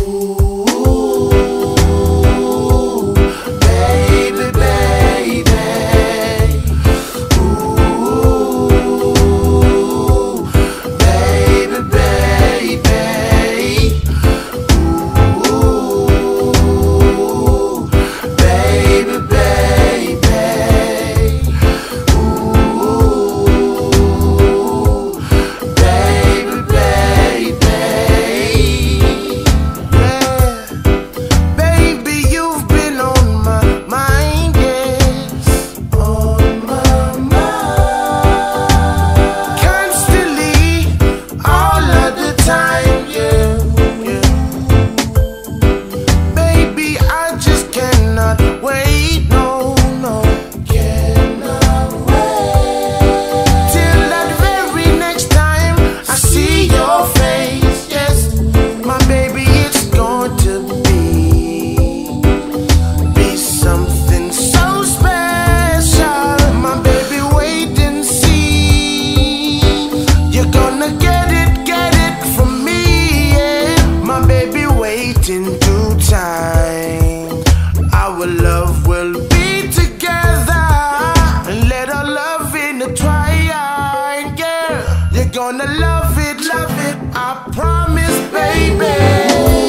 In due time, our love will be together, and let our love intertwine. Girl, you're gonna love it, I promise, baby.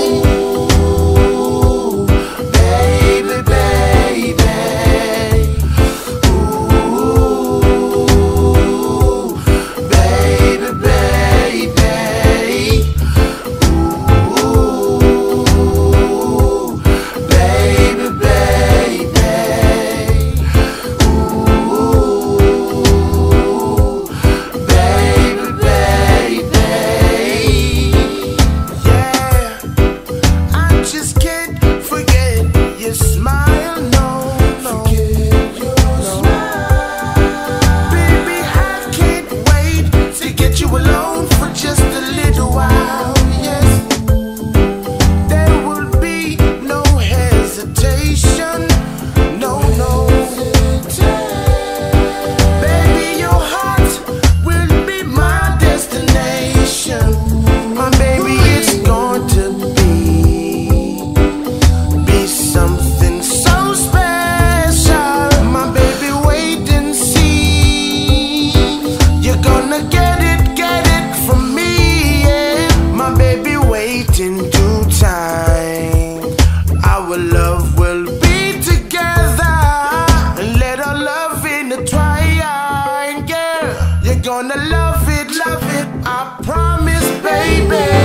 In due time, our love will be together, and let our love intertwine. Girl, you're gonna love it, I promise, baby.